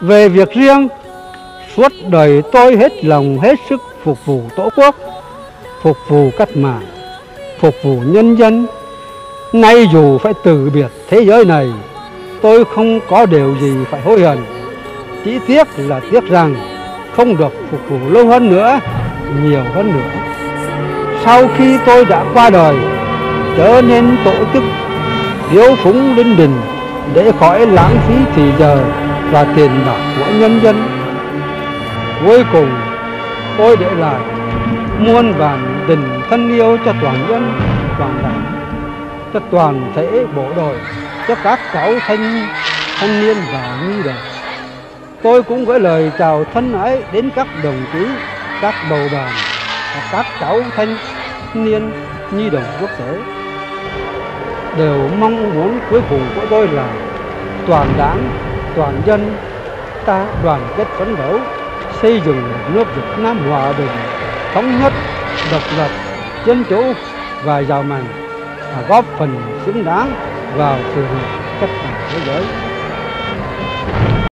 Về việc riêng, suốt đời tôi hết lòng hết sức phục vụ Tổ quốc, phục vụ cách mạng, phục vụ nhân dân. Nay dù phải từ biệt thế giới này, tôi không có điều gì phải hối hận. Chỉ tiếc là tiếc rằng không được phục vụ lâu hơn nữa, nhiều hơn nữa. Sau khi tôi đã qua đời, trở nên tổ chức hiếu phúng linh đình để khỏi lãng phí thì giờ và tiền bạc của nhân dân. Cuối cùng tôi để lại muôn vàn tình thân yêu cho toàn dân, toàn đảng, cho toàn thể bộ đội, cho các cháu thanh niên và nhi đồng. Tôi cũng gửi lời chào thân ái đến các đồng chí, các bầu đoàn và các cháu thanh niên nhi đồng quốc tế. Đều mong muốn cuối cùng của tôi là toàn đảng, toàn dân ta đoàn kết phấn đấu, xây dựng một nước Việt Nam hòa bình, thống nhất, độc lập, dân chủ và giàu mạnh, và góp phần xứng đáng vào sự nghiệp cách mạng thế giới.